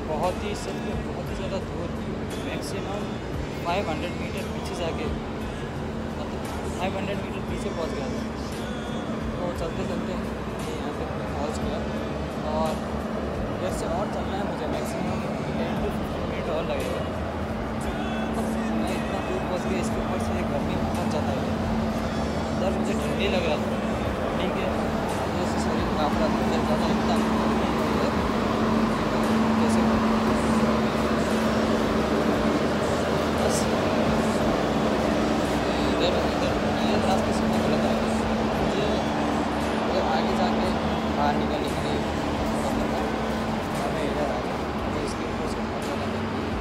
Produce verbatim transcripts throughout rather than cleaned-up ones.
बहुत ही सिर्फ बहुत ही ज़्यादा दूर, मैक्सिमम पाँच सौ मीटर पीछे जाके, मतलब पाँच सौ मीटर पीछे पहुंच गया था। तो चलते चलते यहाँ तक पहुंच गया और इधर से और चलना है मुझे, maximum ten to fifteen minute और लगेगा। मैं इतना दूर पहुँच गया, इसके ऊपर से गर्मी बहुत ज़्यादा है, अंदर मुझे ठंडी लग रहा था। ठीक है, जैसे शरीर काँपड़ा अंदर ज़्यादा इतना कैसे बस इधर इधर ये रास्ते से मैं गलत आ गया। मुझे अगर आगे जाके बाहर निकलने के लिए मौका मिला और मैं इधर आ गया, तो इसके ऊपर से बहुत ज़्यादा गर्मी है।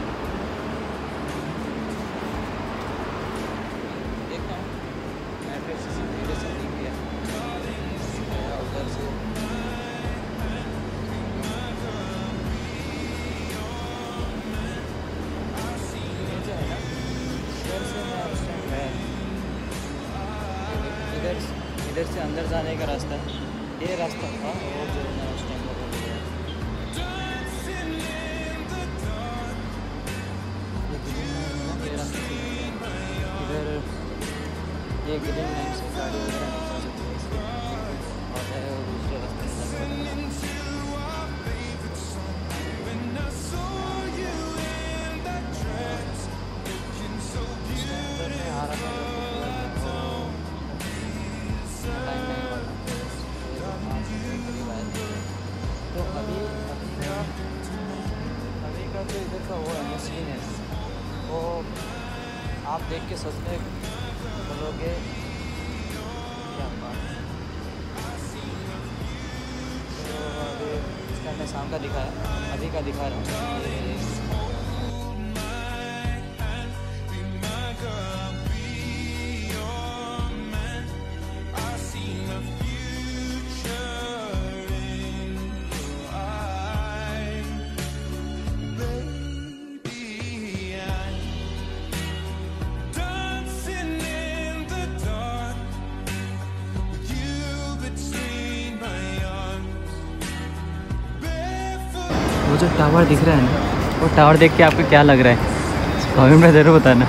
देखता हूँ मेट्रो से धीरे से नहीं गया उधर से। ये जो है ना, इधर से मैं उस टाइम गया, इधर इधर से अंदर जाने का रास्ता है, ये रास्ता था वो जो मैं उस टाइम पर गया। ये रास्ता से इधर ये ग्रीन लाइन से गाड़ी वगैरह नहीं जा सकती है, इसलिए और है वो दूसरे रास्ते से जाकर आ रहा था। तो अभी अभी का अभी का जो इधर का वो है सीन है, वो आप देख के सोचते बोलोगे क्या बात। तो अभी इसका मैं शाम का दिखाया, अभी का दिखा रहा हूँ। वो जो टावर दिख रहा है ना, वो टावर देख के आपको क्या लग रहा है कमेंट में ज़रूर बताना।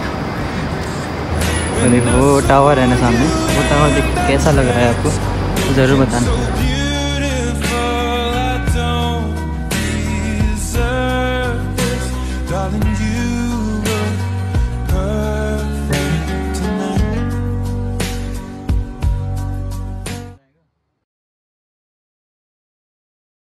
तो देखो वो टावर है ना सामने, वो टावर देख के कैसा लग रहा है आपको ज़रूर बताना।